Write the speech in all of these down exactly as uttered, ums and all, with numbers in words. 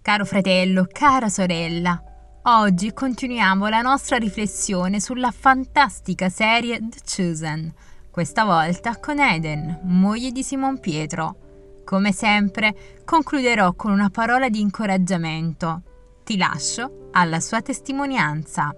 Caro fratello, cara sorella, oggi continuiamo la nostra riflessione sulla fantastica serie The Chosen, questa volta con Eden, moglie di Simon Pietro. Come sempre, concluderò con una parola di incoraggiamento. Ti lascio alla sua testimonianza.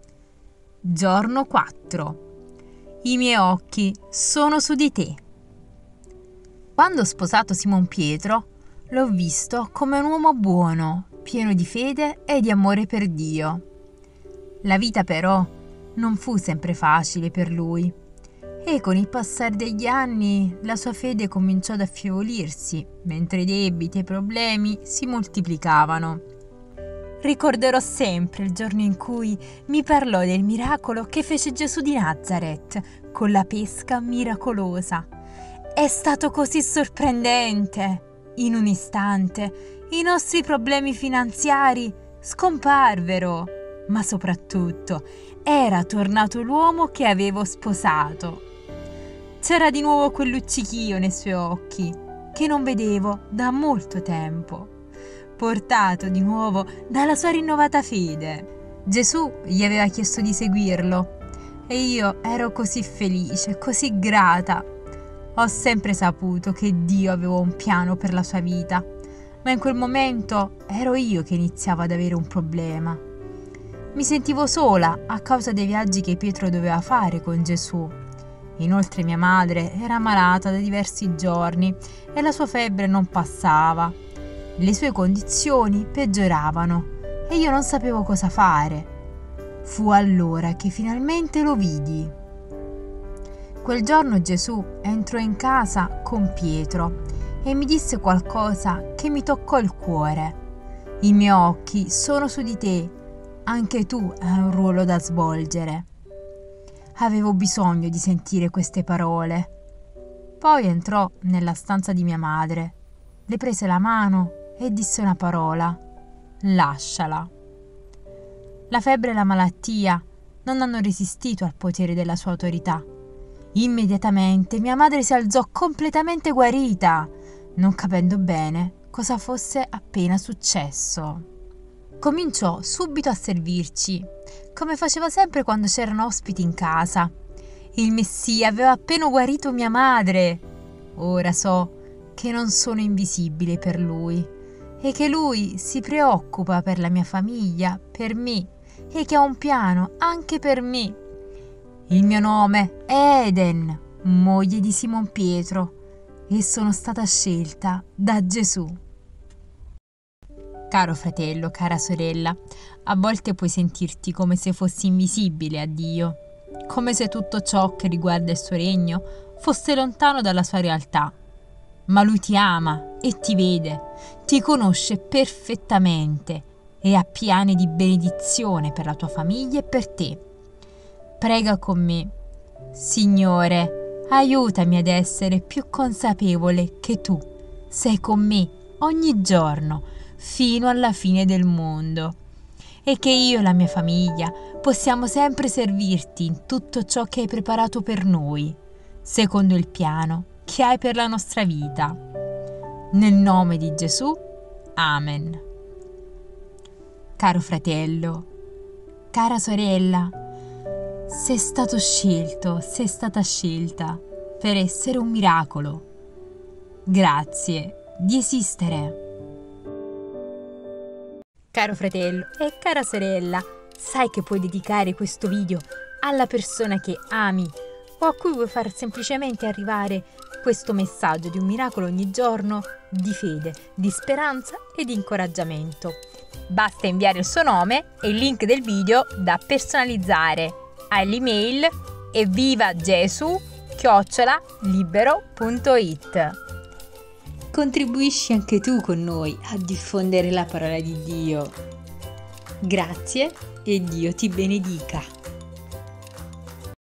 Giorno quattro. I miei occhi sono su di te. Quando ho sposato Simon Pietro, l'ho visto come un uomo buono, pieno di fede e di amore per Dio. La vita però non fu sempre facile per lui e con il passare degli anni la sua fede cominciò ad affievolirsi, mentre i debiti e i problemi si moltiplicavano. Ricorderò sempre il giorno in cui mi parlò del miracolo che fece Gesù di Nazareth con la pesca miracolosa. È stato così sorprendente! In un istante i nostri problemi finanziari scomparvero, ma soprattutto era tornato l'uomo che avevo sposato. C'era di nuovo quel luccichio nei suoi occhi che non vedevo da molto tempo, portato di nuovo dalla sua rinnovata fede. Gesù gli aveva chiesto di seguirlo e io ero così felice, così grata. Ho sempre saputo che Dio aveva un piano per la sua vita, ma in quel momento ero io che iniziavo ad avere un problema. Mi sentivo sola a causa dei viaggi che Pietro doveva fare con Gesù. Inoltre mia madre era malata da diversi giorni e la sua febbre non passava. Le sue condizioni peggioravano e io non sapevo cosa fare. Fu allora che finalmente lo vidi. Quel giorno Gesù entrò in casa con Pietro e mi disse qualcosa che mi toccò il cuore. I miei occhi sono su di te, anche tu hai un ruolo da svolgere. Avevo bisogno di sentire queste parole. Poi entrò nella stanza di mia madre, le prese la mano e disse una parola: lasciala. La febbre e la malattia non hanno resistito al potere della sua autorità. Immediatamente mia madre si alzò completamente guarita, non capendo bene cosa fosse appena successo. Cominciò subito a servirci, come faceva sempre quando c'erano ospiti in casa. Il Messia aveva appena guarito mia madre. Ora so che non sono invisibile per lui e che lui si preoccupa per la mia famiglia, per me, e che ha un piano anche per me. Il mio nome è Eden, moglie di Simon Pietro, e sono stata scelta da Gesù. Caro fratello, cara sorella, a volte puoi sentirti come se fossi invisibile a Dio, come se tutto ciò che riguarda il suo regno fosse lontano dalla sua realtà. Ma Lui ti ama e ti vede, ti conosce perfettamente e ha piani di benedizione per la tua famiglia e per te. Prega con me. Signore, aiutami ad essere più consapevole che Tu sei con me ogni giorno fino alla fine del mondo e che io e la mia famiglia possiamo sempre servirti in tutto ciò che hai preparato per noi, secondo il piano che hai per la nostra vita. Nel nome di Gesù, Amen. Caro fratello, cara sorella, sei stato scelto, sei stata scelta per essere un miracolo. Grazie di esistere. Caro fratello e cara sorella, sai che puoi dedicare questo video alla persona che ami o a cui vuoi far semplicemente arrivare questo messaggio di un miracolo ogni giorno di fede, di speranza e di incoraggiamento. Basta inviare il suo nome e il link del video da personalizzare all'email evvivagesu chiocciola libero punto it. Contribuisci anche tu con noi a diffondere la parola di Dio. Grazie e Dio ti benedica.